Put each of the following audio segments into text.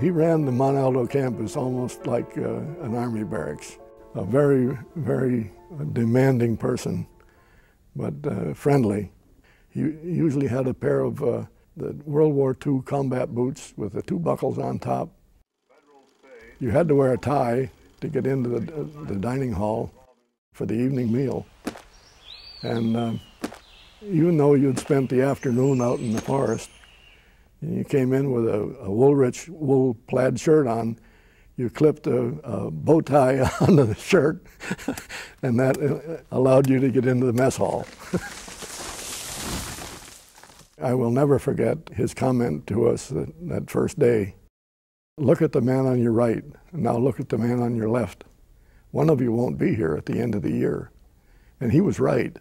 He ran the Mount Aldo campus almost like an army barracks. A very, very demanding person, but friendly. He usually had a pair of the World War II combat boots with the two buckles on top. You had to wear a tie to get into the dining hall for the evening meal. And even though you'd spent the afternoon out in the forest, and you came in with a Woolrich wool plaid shirt on, you clipped a bow tie onto the shirt, and that allowed you to get into the mess hall. I will never forget his comment to us that first day. Look at the man on your right, and now look at the man on your left. One of you won't be here at the end of the year. And he was right.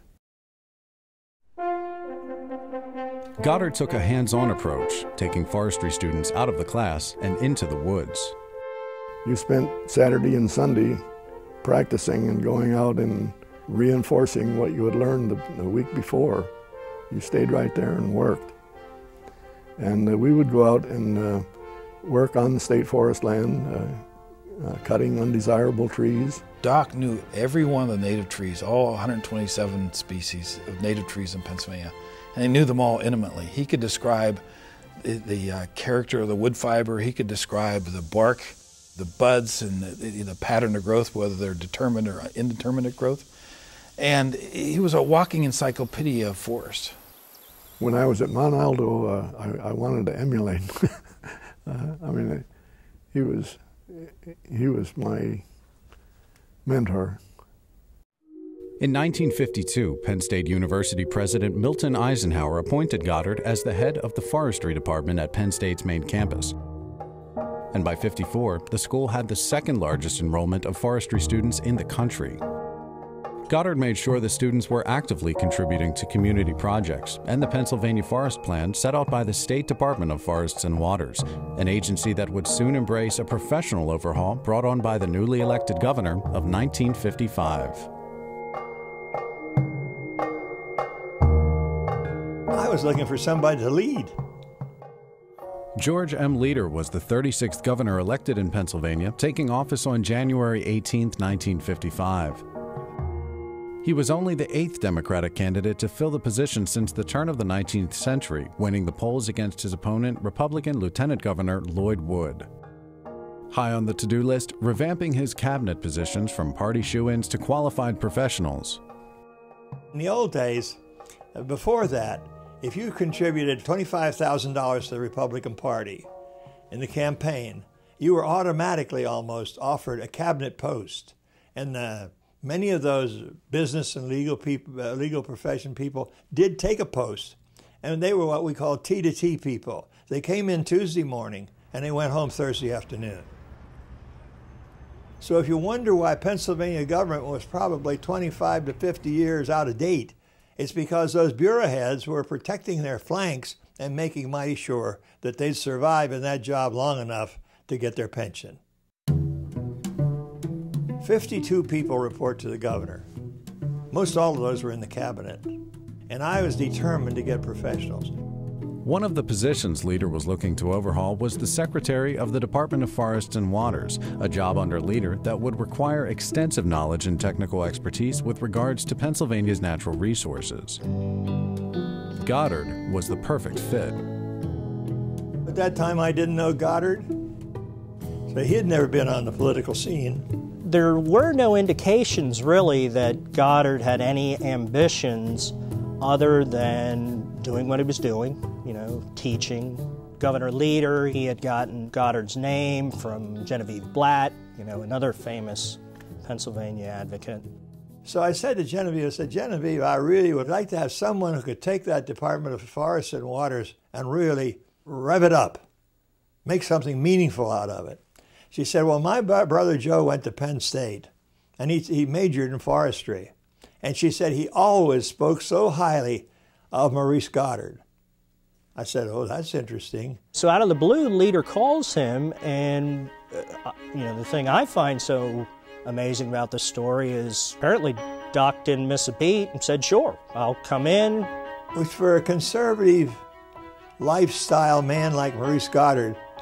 Goddard took a hands-on approach, taking forestry students out of the class and into the woods. You spent Saturday and Sunday practicing and going out and reinforcing what you had learned the week before. You stayed right there and worked. And we would go out and work on the state forest land, cutting undesirable trees. Doc knew every one of the native trees, all 127 species of native trees in Pennsylvania, and he knew them all intimately. He could describe the character of the wood fiber, he could describe the bark, the buds, and the pattern of growth, whether they're determined or indeterminate growth. And he was a walking encyclopedia of forest. When I was at Mount Aldo, I wanted to emulate. I mean, he was my mentor. In 1952, Penn State University President Milton Eisenhower appointed Goddard as the head of the forestry department at Penn State's main campus. And by '54, the school had the second largest enrollment of forestry students in the country. Goddard made sure the students were actively contributing to community projects and the Pennsylvania Forest Plan set out by the State Department of Forests and Waters, an agency that would soon embrace a professional overhaul brought on by the newly elected governor of 1955. I was looking for somebody to lead. George M. Leader was the 36th governor elected in Pennsylvania, taking office on January 18, 1955. He was only the 8th Democratic candidate to fill the position since the turn of the 19th century, winning the polls against his opponent, Republican Lieutenant Governor Lloyd Wood. High on the to-do list, revamping his cabinet positions from party shoo-ins to qualified professionals. In the old days, before that, if you contributed $25,000 to the Republican Party in the campaign, you were automatically almost offered a cabinet post. And many of those business and legal people, legal profession people did take a post, and they were what we call T to T people. They came in Tuesday morning and they went home Thursday afternoon. So if you wonder why Pennsylvania government was probably 25 to 50 years out of date, it's because those bureau heads were protecting their flanks and making mighty sure that they'd survive in that job long enough to get their pension. 52 people report to the governor. Most all of those were in the cabinet. And I was determined to get professionals. One of the positions Leader was looking to overhaul was the Secretary of the Department of Forests and Waters, a job under Leader that would require extensive knowledge and technical expertise with regards to Pennsylvania's natural resources. Goddard was the perfect fit. At that time, I didn't know Goddard, so he had never been on the political scene. There were no indications, really, that Goddard had any ambitions other than doing what he was doing, teaching. Governor Leader, he had gotten Goddard's name from Genevieve Blatt, another famous Pennsylvania advocate. So I said to Genevieve, Genevieve, I really would like to have someone who could take that Department of Forests and Waters and really rev it up, make something meaningful out of it. She said, well, my brother Joe went to Penn State, and he majored in forestry. And she said he always spoke so highly of Maurice Goddard. I said, oh, that's interesting. So out of the blue, Leader calls him, and the thing I find so amazing about this story is apparently Doc didn't miss a beat and said, sure, I'll come in. Which for a conservative lifestyle man like Maurice Goddard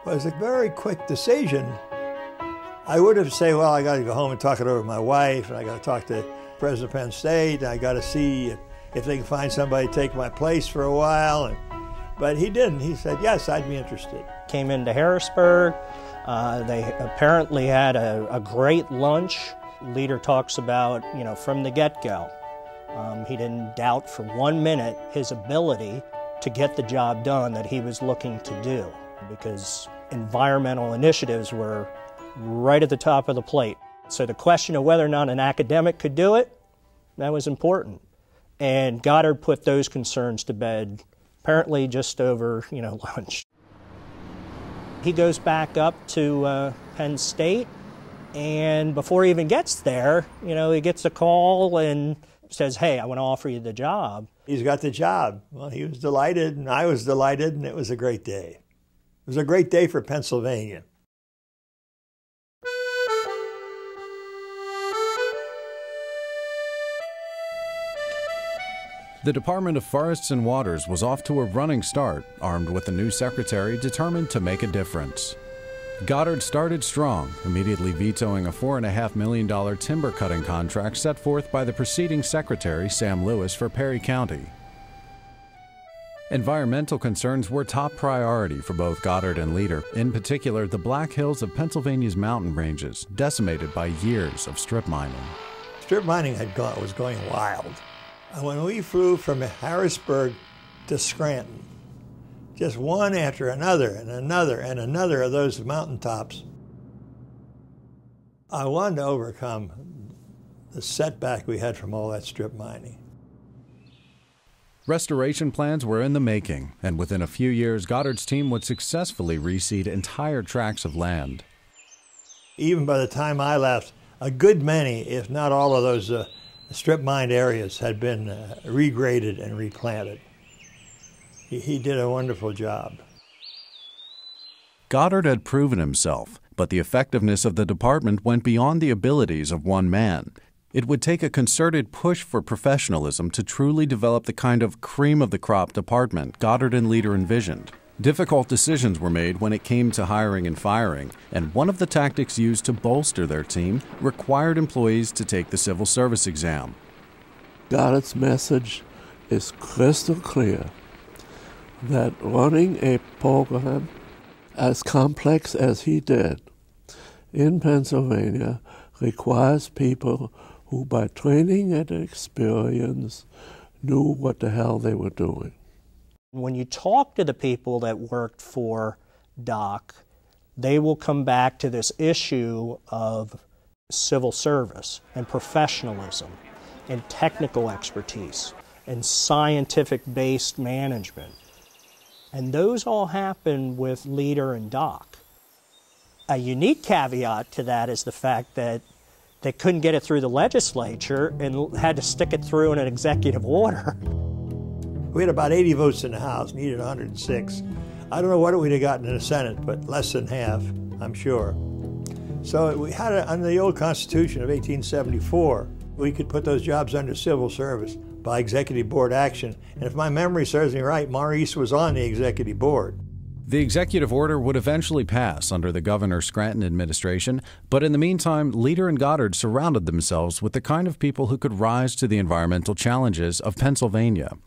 It was a very quick decision. I would have said, well, I got to go home and talk it over with my wife, and I got to talk to President of Penn State, and I got to see if they can find somebody to take my place for a while. But he didn't. He said, yes, I'd be interested. Came into Harrisburg. They apparently had a great lunch. Leader talks about, from the get-go. He didn't doubt for 1 minute his ability to get the job done that he was looking to do, because environmental initiatives were right at the top of the plate. So the question of whether or not an academic could do it, that was important. And Goddard put those concerns to bed, apparently just over, lunch. He goes back up to Penn State, and before he even gets there, he gets a call and says, hey, I want to offer you the job. He's got the job. Well, he was delighted, and I was delighted, and it was a great day. It was a great day for Pennsylvania. The Department of Forests and Waters was off to a running start, armed with a new secretary determined to make a difference. Goddard started strong, immediately vetoing a $4.5 million timber cutting contract set forth by the preceding secretary, Sam Lewis, for Perry County. Environmental concerns were top priority for both Goddard and Leader, in particular the Black Hills of Pennsylvania's mountain ranges, decimated by years of strip mining. Strip mining was going wild. When we flew from Harrisburg to Scranton, just one after another and another and another of those mountaintops, I wanted to overcome the setback we had from all that strip mining. Restoration plans were in the making, and within a few years, Goddard's team would successfully reseed entire tracts of land. Even by the time I left, a good many, if not all of those strip mined areas had been regraded and replanted. He did a wonderful job. Goddard had proven himself, but the effectiveness of the department went beyond the abilities of one man. It would take a concerted push for professionalism to truly develop the kind of cream-of-the-crop department Goddard and Leader envisioned. Difficult decisions were made when it came to hiring and firing, and one of the tactics used to bolster their team required employees to take the civil service exam. Goddard's message is crystal clear that running a program as complex as he did in Pennsylvania requires people who by training and experience knew what the hell they were doing. When you talk to the people that worked for DOC, they will come back to this issue of civil service and professionalism and technical expertise and scientific-based management. And those all happen with Leader and DOC. A unique caveat to that is the fact that they couldn't get it through the legislature and had to stick it through in an executive order. We had about 80 votes in the House, needed 106. I don't know what we'd have gotten in the Senate, but less than half, I'm sure. So we had it under the old Constitution of 1874. We could put those jobs under civil service by executive board action. And if my memory serves me right, Maurice was on the executive board. The executive order would eventually pass under the Governor Scranton administration, but in the meantime, Leader and Goddard surrounded themselves with the kind of people who could rise to the environmental challenges of Pennsylvania.